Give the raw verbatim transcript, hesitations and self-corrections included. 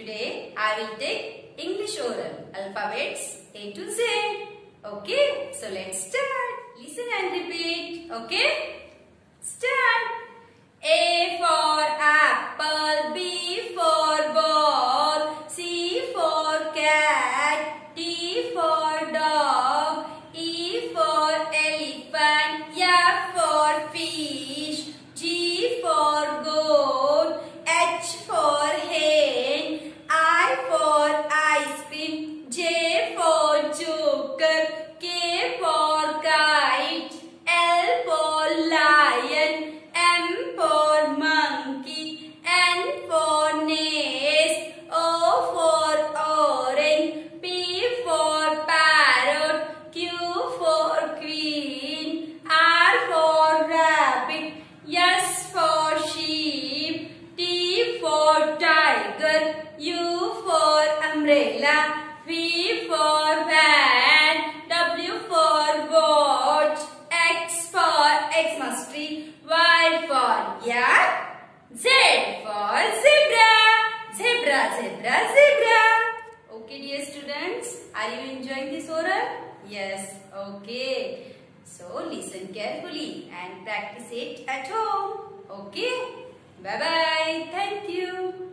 Today I will take English oral alphabets A to Z. Okay, so let's start. Listen and repeat. Okay, start. A for apple, B for ball, C for cat, D for dog, E for elephant, F for fish, G for goat, H for hen, I for ice cream, J for joker, K for kite, L for lion, M for monkey, N for nest, O for orange, P for parrot, Q for queen, R for rabbit, S for sheep, T for tiger, U for umbrella, V for van, W for watch, X for Xmas tree, Y for yak, Z for zebra. Zebra, zebra, zebra. Okay, dear students, are you enjoying this oral? Yes, okay. So listen carefully and practice it at home. Okay, bye bye. Thank you.